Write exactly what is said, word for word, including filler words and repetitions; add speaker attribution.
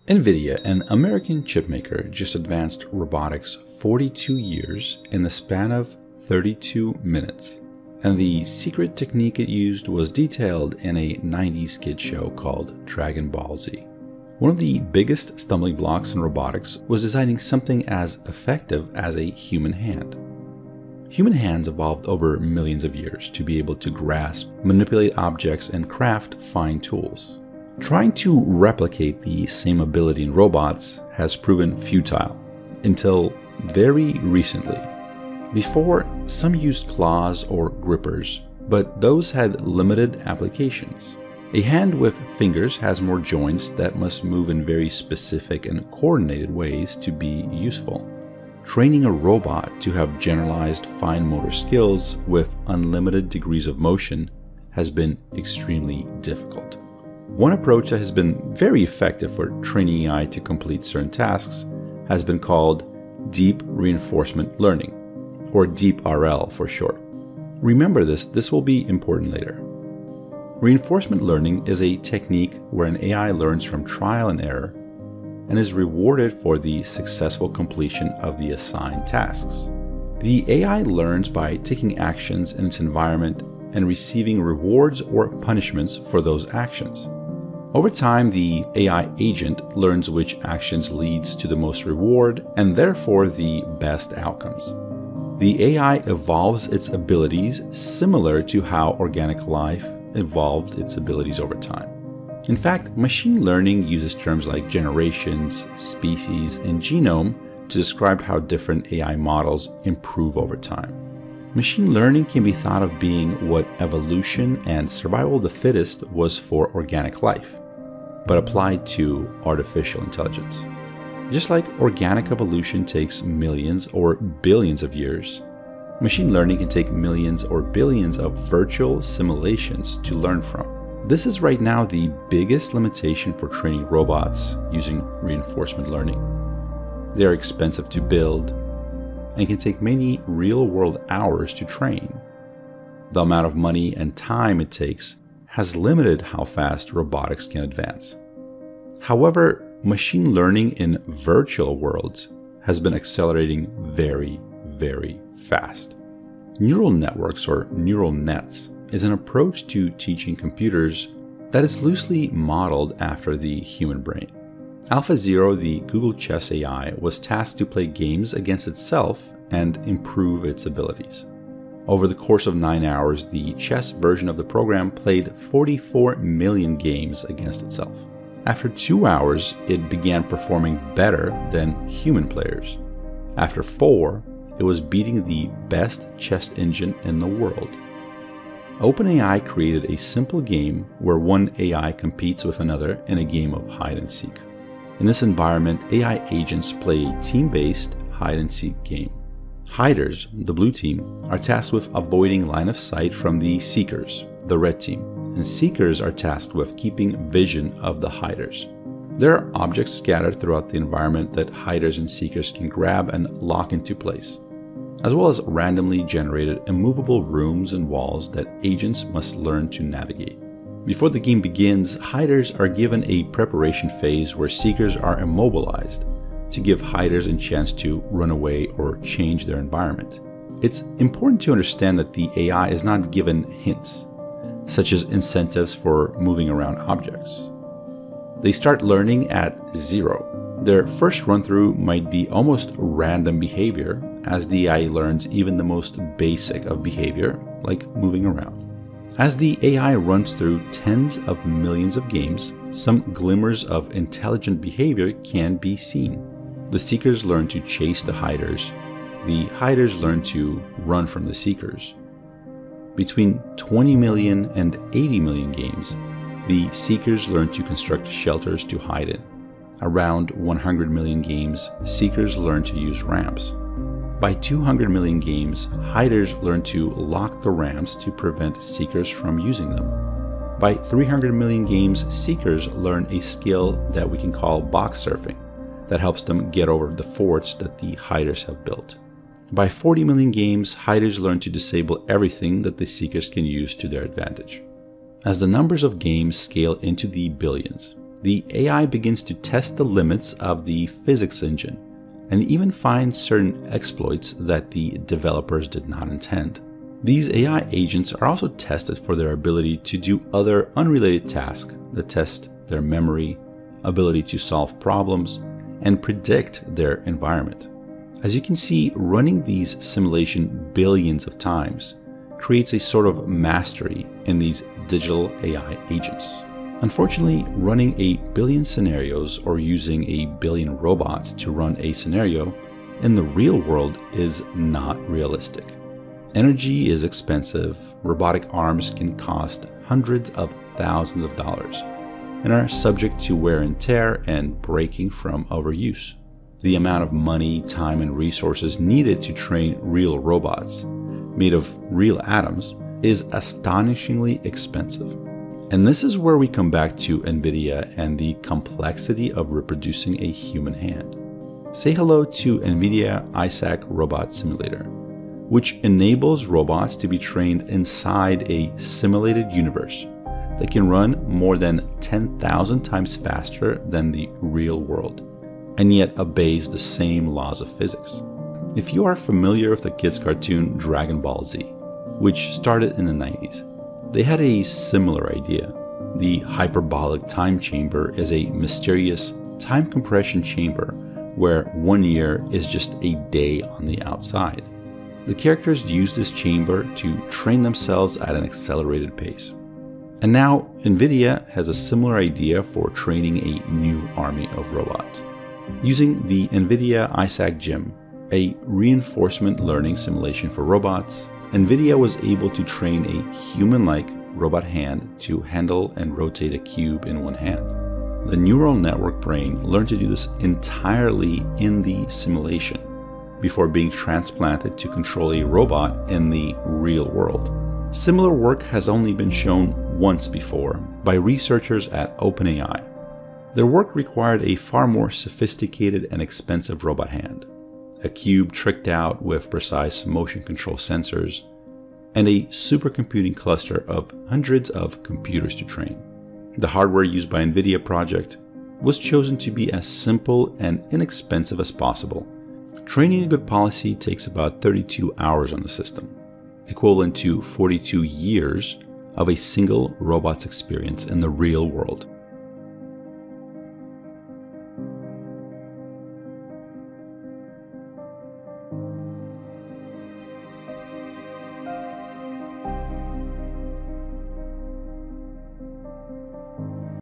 Speaker 1: NVIDIA, an American chipmaker, just advanced robotics forty-two years in the span of thirty-two minutes. And the secret technique it used was detailed in a nineties kid show called Dragon Ball Z. One of the biggest stumbling blocks in robotics was designing something as effective as a human hand. Human hands evolved over millions of years to be able to grasp, manipulate objects, and craft fine tools. Trying to replicate the same ability in robots has proven futile, until very recently. Before, some used claws or grippers, but those had limited applications. A hand with fingers has more joints that must move in very specific and coordinated ways to be useful. Training a robot to have generalized fine motor skills with unlimited degrees of motion has been extremely difficult. One approach that has been very effective for training A I to complete certain tasks has been called Deep Reinforcement Learning, or Deep R L for short. Remember this, this will be important later. Reinforcement learning is a technique where an A I learns from trial and error and is rewarded for the successful completion of the assigned tasks. The A I learns by taking actions in its environment and receiving rewards or punishments for those actions. Over time, the A I agent learns which actions leads to the most reward and therefore the best outcomes. The A I evolves its abilities similar to how organic life evolved its abilities over time. In fact, machine learning uses terms like generations, species, and genome to describe how different A I models improve over time. Machine learning can be thought of being what evolution and survival of the fittest was for organic life, but applied to artificial intelligence. Just like organic evolution takes millions or billions of years, machine learning can take millions or billions of virtual simulations to learn from. This is right now the biggest limitation for training robots using reinforcement learning. They are expensive to build and can take many real-world hours to train. The amount of money and time it takes has limited how fast robotics can advance. However, machine learning in virtual worlds has been accelerating very, very fast. Neural networks, or neural nets, is an approach to teaching computers that is loosely modeled after the human brain. AlphaZero, the Google Chess A I, was tasked to play games against itself and improve its abilities. Over the course of nine hours, the chess version of the program played forty-four million games against itself. After two hours, it began performing better than human players. After four, it was beating the best chess engine in the world. OpenAI created a simple game where one A I competes with another in a game of hide and seek. In this environment, A I agents play a team-based hide-and-seek game. Hiders, the blue team, are tasked with avoiding line of sight from the seekers, the red team, and seekers are tasked with keeping vision of the hiders. There are objects scattered throughout the environment that hiders and seekers can grab and lock into place, as well as randomly generated immovable rooms and walls that agents must learn to navigate. Before the game begins, hiders are given a preparation phase where seekers are immobilized to give hiders a chance to run away or change their environment. It's important to understand that the A I is not given hints, such as incentives for moving around objects. They start learning at zero. Their first run-through might be almost random behavior, as the A I learns even the most basic of behavior, like moving around. As the A I runs through tens of millions of games, some glimmers of intelligent behavior can be seen. The seekers learn to chase the hiders. The hiders learn to run from the seekers. Between twenty million and eighty million games, the seekers learn to construct shelters to hide in. Around one hundred million games, seekers learn to use ramps. By two hundred million games, hiders learn to lock the ramps to prevent seekers from using them. By three hundred million games, seekers learn a skill that we can call box surfing, that helps them get over the forts that the hiders have built. By forty million games, hiders learn to disable everything that the seekers can use to their advantage. As the numbers of games scale into the billions, the A I begins to test the limits of the physics engine and even find certain exploits that the developers did not intend. These A I agents are also tested for their ability to do other unrelated tasks that test their memory, ability to solve problems, and predict their environment. As you can see, running these simulations billions of times creates a sort of mastery in these digital A I agents. Unfortunately, running a billion scenarios or using a billion robots to run a scenario in the real world is not realistic. Energy is expensive, robotic arms can cost hundreds of thousands of dollars, and are subject to wear and tear and breaking from overuse. The amount of money, time, and resources needed to train real robots, made of real atoms, is astonishingly expensive. And this is where we come back to NVIDIA and the complexity of reproducing a human hand. Say hello to NVIDIA Isaac Robot Simulator, which enables robots to be trained inside a simulated universe that can run more than ten thousand times faster than the real world, and yet obeys the same laws of physics. If you are familiar with the kids' cartoon Dragon Ball Z, which started in the nineties, they had a similar idea. The hyperbolic time chamber is a mysterious time compression chamber where one year is just a day on the outside. The characters use this chamber to train themselves at an accelerated pace. And now NVIDIA has a similar idea for training a new army of robots. Using the NVIDIA Isaac Gym, a reinforcement learning simulation for robots, NVIDIA was able to train a human-like robot hand to handle and rotate a cube in one hand. The neural network brain learned to do this entirely in the simulation before being transplanted to control a robot in the real world. Similar work has only been shown once before by researchers at OpenAI. Their work required a far more sophisticated and expensive robot hand, a cube tricked out with precise motion control sensors, and a supercomputing cluster of hundreds of computers to train. The hardware used by NVIDIA project was chosen to be as simple and inexpensive as possible. Training a good policy takes about thirty-two hours on the system, equivalent to forty-two years of a single robot's experience in the real world.